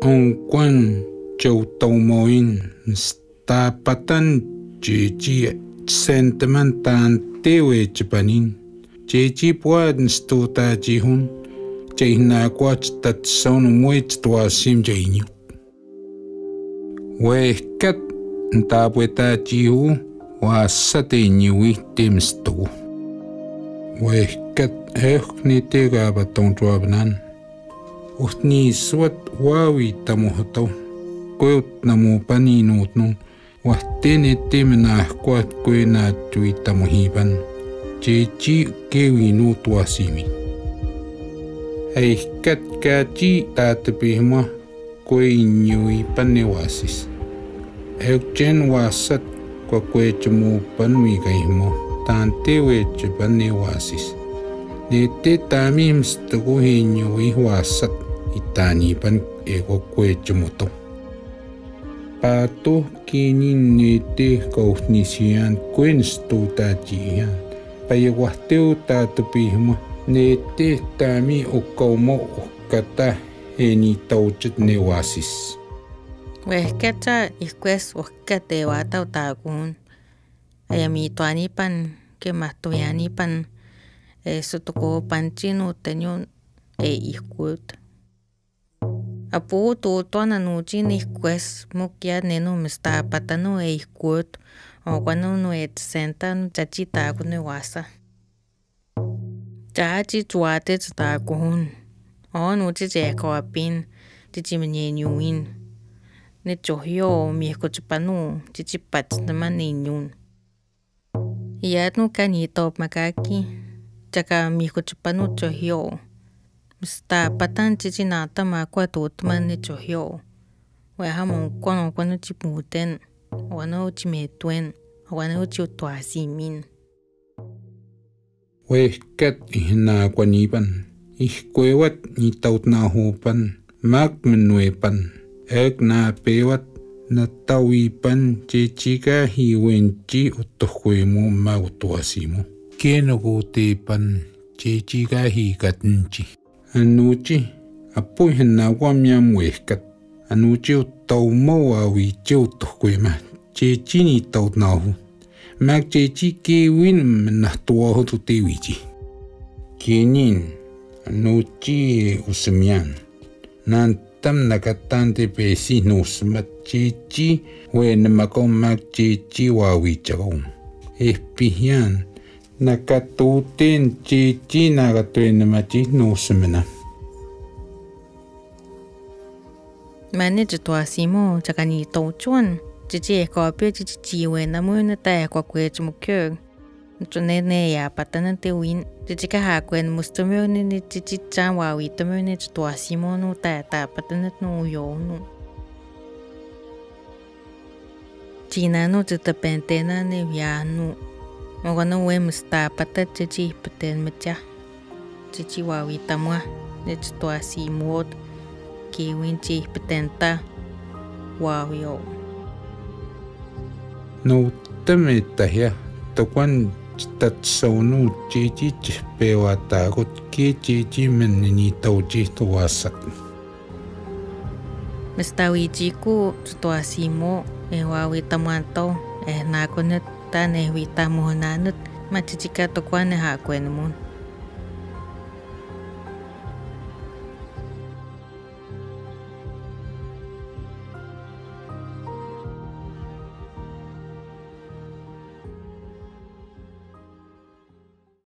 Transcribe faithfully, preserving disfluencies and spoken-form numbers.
ông quan châu tàu moin sta patan chỉ chỉ sentimentan tewe chipanin chỉ chỉ puad stuta chỉ hun chỉ na qua tát son muit tua sim chỉ nhu we kat ta pueta chỉ hu wa sate nhui tim stu we kat eh ni te ga batong tua banan Uhni suat wawi tamu hatau koyot namu pani nutnu wahtene temena kuat koena tui tamu hiban chechi kewi nutu asimi ai kat kachi tatapihma koi nyui panewasis euchen wasat kwa kwe chmu panwi gaihmo tantewe chepanewasis nete tamim stugu hinyui wasat itani pan ego kwe chumuto pato kini nete kausnisian kwen stuta jihan payewahteu tatupihma nete tami okaumo kata eni tauchet newasis wehketa ikwes wakate watau tagun ayami tuani pan ke matuyani pan e sutuko panchinu tenyun e ikwut apu tu tuana nuchin ikwes mukia nenu mista patanu e ikwut o kwanu no et sentan chachita kune wasa chachi chuate ta kun o nuchi je ko apin chichi menye nyuin ne chohyo mi ko chpanu chichi pat na maninyun yatnu kani top makaki chaka mi ko chpanu chohyo sta patan chichi nata ma kwa tutman ne chohyo wa hamon kono kono chiputen wana uchimetuen wana uchutwasimin we kat ihna kwanipan ihkwewat ni tautna hupan mak menwepan ek na pewat na tawipan chichika hiwenchi utohwemo mautwasimo kenogutepan chichika hikatinchi anuchi apuy hna wamyam wehkat anuchi utawmo awichi utohwema chichi ni tautnahu mak chichi kewin menahtuahu tutewichi kinin anuchi usmyan nan tam nakatante pesi nusmat chichi wen makom mak chichi wawichagom espihian nakatuten chichi nagatuen machi nusmena mane chitwasimo chakani tochuan chichi ko pe chichi chiwe namu na ta kwa kwe chmukyo chunene ya patana te win chichi ka ha kwen mustumyo ne chichi chan wa wi tumyo ne chitwasimo no ta ta patana no yo no china no chita pentena ne ya no mogano we musta pata chichi peten mecha chichi wa wi tamwa ne chitwasimo ki winchi petenta wa yo no teme tahya tokwan tatsonu chichi pewata got ki chichi menni tauchi tuwasak mistawi chiku tuasimo e wawi tamanto e nakonet tane wi tamonanut machichika tokwan ha kwenmun